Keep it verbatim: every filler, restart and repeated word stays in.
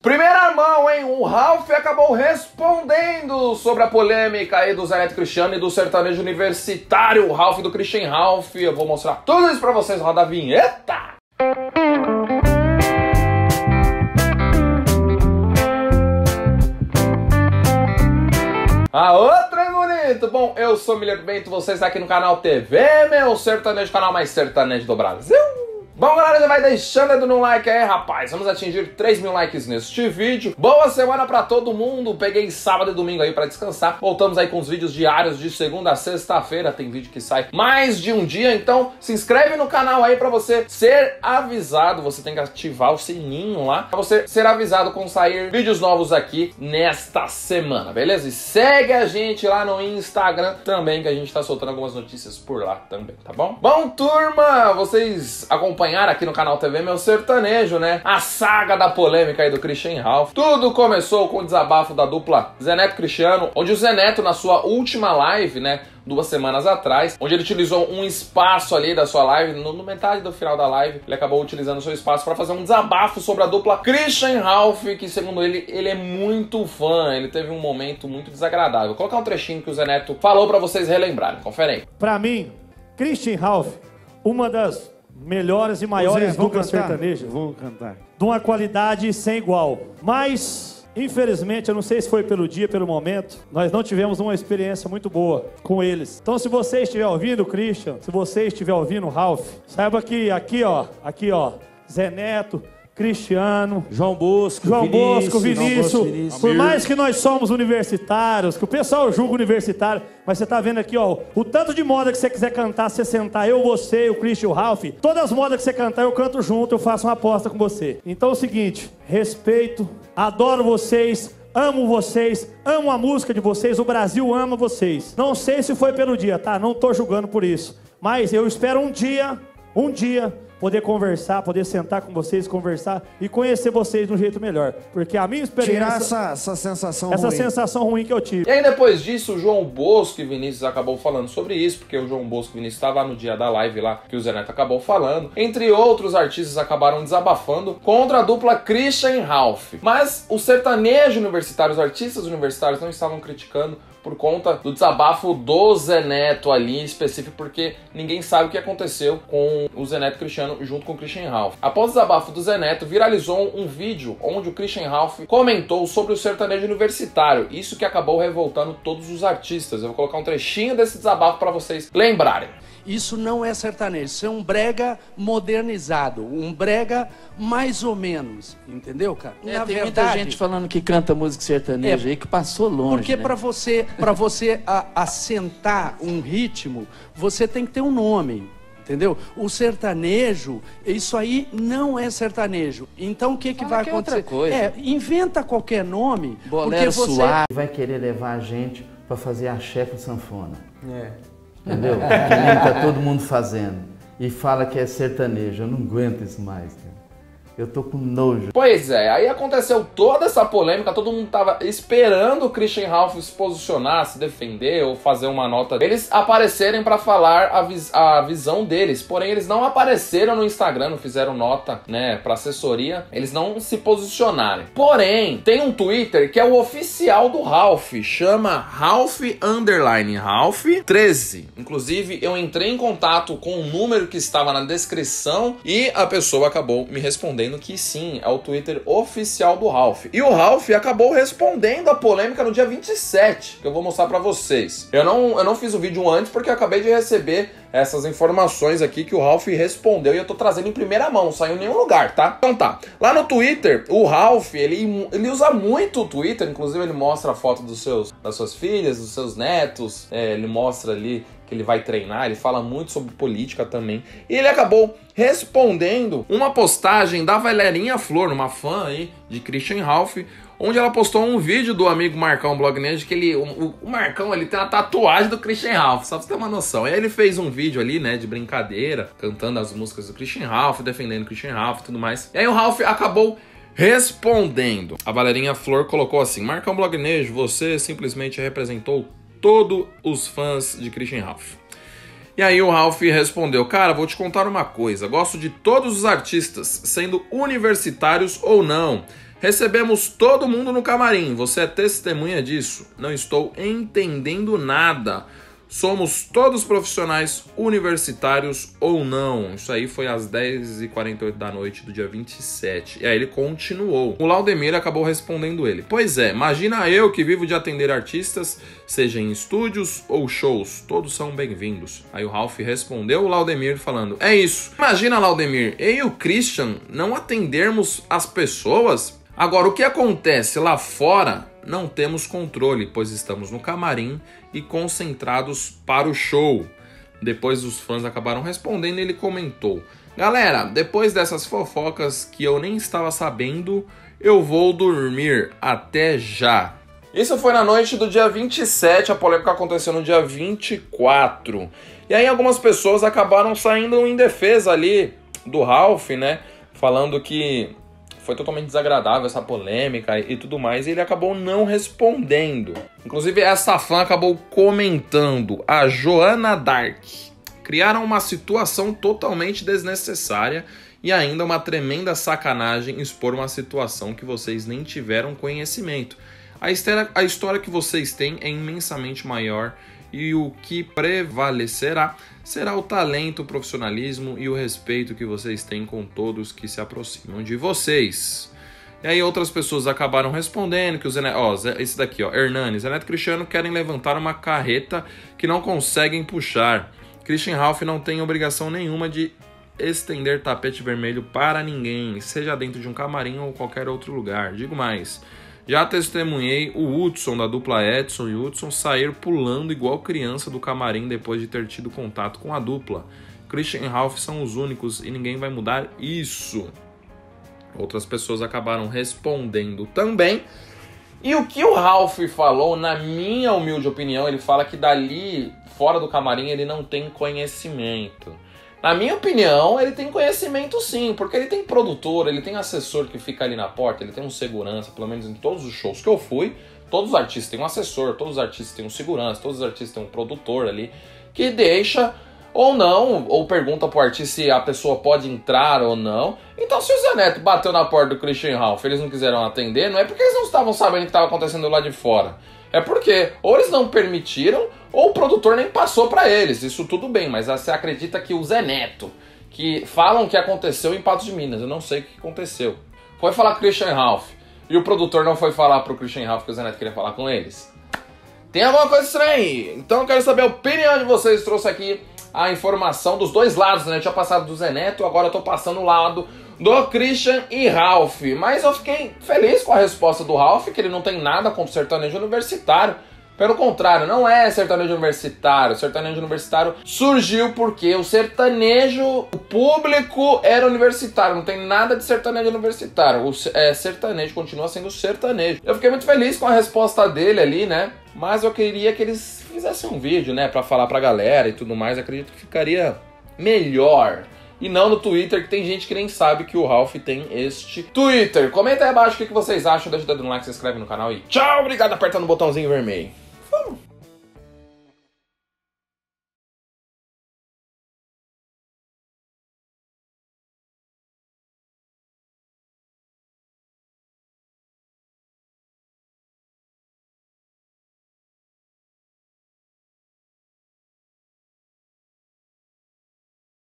Primeira mão, hein? O Ralph acabou respondendo sobre a polêmica aí do Zé Neto Cristiano e do sertanejo universitário, o Ralph do Christian Ralph. Eu vou mostrar tudo isso pra vocês, roda a vinheta! A outra é bonito! Bom, eu sou Milheiro Bento, você está aqui no canal T V, meu sertanejo, canal mais sertanejo do Brasil. Bom, galera, já vai deixando aí no like aí, rapaz. Vamos atingir três mil likes neste vídeo. Boa semana pra todo mundo. Peguei sábado e domingo aí pra descansar. Voltamos aí com os vídeos diários de segunda a sexta-feira. Tem vídeo que sai mais de um dia. Então, se inscreve no canal aí pra você ser avisado. Você tem que ativar o sininho lá pra você ser avisado quando sair vídeos novos aqui nesta semana, beleza? E segue a gente lá no Instagram também, que a gente tá soltando algumas notícias por lá também, tá bom? Bom, turma, vocês acompanham aqui no canal T V meu sertanejo, né? A saga da polêmica aí do Christian Ralph. Tudo começou com o desabafo da dupla Zé Neto Cristiano, onde o Zé Neto, na sua última live, né, duas semanas atrás, onde ele utilizou um espaço ali da sua live, no, no metade do final da live, ele acabou utilizando o seu espaço para fazer um desabafo sobre a dupla Christian Ralph, que segundo ele, ele é muito fã, ele teve um momento muito desagradável. Vou colocar um trechinho que o Zé Neto falou para vocês relembrarem, confere aí. Pra mim, Christian Ralph, uma das melhores e maiores Zé, duplas cantar? sertanejas. Vamos cantar. De uma qualidade sem igual. Mas, infelizmente, eu não sei se foi pelo dia, pelo momento, nós não tivemos uma experiência muito boa com eles. Então, se você estiver ouvindo o Christian, se você estiver ouvindo o Ralph, saiba que aqui, ó, aqui, ó, Zé Neto, Cristiano, João Bosco, João Bosco, Vinícius, Vinícius, João Bosco, Vinícius. por mais que nós somos universitários, que o pessoal julga universitário, mas você tá vendo aqui, ó, o tanto de moda que você quiser cantar, você sentar, eu, você, o Christian, o Ralph, todas as modas que você cantar, eu canto junto, eu faço uma aposta com você. Então é o seguinte, respeito, adoro vocês, amo vocês, amo a música de vocês, o Brasil ama vocês. Não sei se foi pelo dia, tá? Não tô julgando por isso, mas eu espero um dia, um dia, poder conversar, poder sentar com vocês, conversar e conhecer vocês de um jeito melhor. Porque a minha experiência... Tirar essa, essa sensação essa ruim. sensação ruim que eu tive. E aí depois disso, o João Bosco e Vinícius acabou falando sobre isso, porque o João Bosco e Vinícius estavam no dia da live lá, que o Zé Neto acabou falando. Entre outros artistas acabaram desabafando contra a dupla Christian Ralph. Mas o sertanejo universitário, os artistas universitários não estavam criticando por conta do desabafo do Zé Neto ali em específico, porque ninguém sabe o que aconteceu com o Zé Neto Cristiano junto com o Christian Ralph. Após o desabafo do Zé Neto, viralizou um vídeo onde o Christian Ralph comentou sobre o sertanejo universitário, isso que acabou revoltando todos os artistas. Eu vou colocar um trechinho desse desabafo para vocês lembrarem. Isso não é sertanejo, isso é um brega modernizado, um brega mais ou menos, entendeu, cara? É, Na tem verdade, muita gente falando que canta música sertaneja É, aí que passou longe, porque né? para você, para você a- assentar um ritmo, você tem que ter um nome. Entendeu? O sertanejo, isso aí não é sertanejo. Então o que que Fala vai que é acontecer? outra coisa. É, inventa qualquer nome, Bolero porque você suave. Vai querer levar a gente pra fazer axé com sanfona. É. Entendeu? Que nem tá todo mundo fazendo. E fala que é sertanejo. Eu não aguento isso mais, cara. Eu tô com nojo. Pois é, aí aconteceu toda essa polêmica, todo mundo tava esperando o Christian Ralph se posicionar, se defender ou fazer uma nota, eles aparecerem pra falar a, vis a visão deles, porém eles não apareceram no Instagram, não fizeram nota, né, pra assessoria, eles não se posicionaram. Porém, tem um Twitter que é o oficial do Ralph, chama Ralph underline Ralph treze. Inclusive, eu entrei em contato com o número que estava na descrição e a pessoa acabou me respondendo que sim, é o Twitter oficial do Ralph. E o Ralph acabou respondendo a polêmica no dia vinte e sete, que eu vou mostrar pra vocês. Eu não, eu não fiz o vídeo antes porque eu acabei de receber essas informações aqui que o Ralph respondeu e eu tô trazendo em primeira mão, não saiu em nenhum lugar, tá? Então tá, lá no Twitter, o Ralph, ele, ele usa muito o Twitter, inclusive ele mostra a foto dos seus, das suas filhas, dos seus netos, é, ele mostra ali que ele vai treinar, ele fala muito sobre política também. E ele acabou respondendo uma postagem da Valerinha Flor, uma fã aí de Christian Ralph, onde ela postou um vídeo do amigo Marcão Blognejo, que ele, o, o Marcão, ele tem uma tatuagem do Christian Ralph, só pra você ter uma noção. E aí ele fez um vídeo ali, né, de brincadeira, cantando as músicas do Christian Ralph, defendendo o Christian Ralph e tudo mais. E aí o Ralph acabou respondendo. A Valerinha Flor colocou assim: Marcão Blognejo, você simplesmente representou todos os fãs de Christian Ralph. E aí o Ralph respondeu: cara, vou te contar uma coisa, gosto de todos os artistas, sendo universitários ou não. Recebemos todo mundo no camarim. Você é testemunha disso. Não estou entendendo nada. Somos todos profissionais universitários ou não? Isso aí foi às dez e quarenta e oito da noite do dia vinte e sete. E aí ele continuou. O Laudemir acabou respondendo ele. Pois é, imagina eu que vivo de atender artistas, seja em estúdios ou shows. Todos são bem-vindos. Aí o Ralph respondeu o Laudemir falando, é isso. Imagina, Laudemir, eu e o Christian não atendermos as pessoas? Agora, o que acontece lá fora, não temos controle, pois estamos no camarim e concentrados para o show. Depois os fãs acabaram respondendo e ele comentou, galera, depois dessas fofocas que eu nem estava sabendo, eu vou dormir. Até já. Isso foi na noite do dia vinte e sete, a polêmica aconteceu no dia vinte e quatro. E aí algumas pessoas acabaram saindo em defesa ali do Ralph, né? Falando que foi totalmente desagradável essa polêmica e tudo mais, e ele acabou não respondendo. Inclusive, essa fã acabou comentando, a Joana Dark. Criaram uma situação totalmente desnecessária e ainda uma tremenda sacanagem expor uma situação que vocês nem tiveram conhecimento. A história, a história que vocês têm é imensamente maior e o que prevalecerá será o talento, o profissionalismo e o respeito que vocês têm com todos que se aproximam de vocês. E aí outras pessoas acabaram respondendo que o Zeneto... Ó, esse daqui, ó, Hernani, Zeneto e Cristiano querem levantar uma carreta que não conseguem puxar. Christian Ralph não tem obrigação nenhuma de estender tapete vermelho para ninguém, seja dentro de um camarim ou qualquer outro lugar. Digo mais, já testemunhei o Hudson da dupla Edson e Hudson sair pulando igual criança do camarim depois de ter tido contato com a dupla. Christian e Ralph são os únicos e ninguém vai mudar isso. Outras pessoas acabaram respondendo também. E o que o Ralph falou, na minha humilde opinião, ele fala que dali, fora do camarim, ele não tem conhecimento. Na minha opinião, ele tem conhecimento sim, porque ele tem produtor, ele tem assessor que fica ali na porta, ele tem um segurança, pelo menos em todos os shows que eu fui, todos os artistas têm um assessor, todos os artistas têm um segurança, todos os artistas têm um produtor ali, que deixa ou não, ou pergunta pro artista se a pessoa pode entrar ou não. Então se o Zeneto bateu na porta do Christian Ralph, eles não quiseram atender, não é porque eles não estavam sabendo o que estava acontecendo lá de fora. É porque ou eles não permitiram, ou o produtor nem passou pra eles. Isso tudo bem, mas você acredita que o Zeneto, que falam que aconteceu em Patos de Minas, eu não sei o que aconteceu, foi falar com o Christian Ralph, e o produtor não foi falar pro Christian Ralph que o Zeneto queria falar com eles? Tem alguma coisa estranha aí. Então eu quero saber a opinião de vocês. Trouxe aqui a informação dos dois lados, né? Eu tinha passado do Zeneto, agora eu tô passando o lado do Christian e Ralph. Mas eu fiquei feliz com a resposta do Ralph, que ele não tem nada contra o sertanejo universitário. Pelo contrário, não é sertanejo universitário. O sertanejo universitário surgiu porque o sertanejo, o público era universitário. Não tem nada de sertanejo universitário. O é, sertanejo continua sendo sertanejo. Eu fiquei muito feliz com a resposta dele ali, né? Mas eu queria que eles fizessem um vídeo, né? Pra falar pra galera e tudo mais. Acredito que ficaria melhor. E não no Twitter, que tem gente que nem sabe que o Ralph tem este Twitter. Comenta aí abaixo o que vocês acham. Deixa o dedo no like, se inscreve no canal e tchau! Obrigado, apertando o botãozinho vermelho.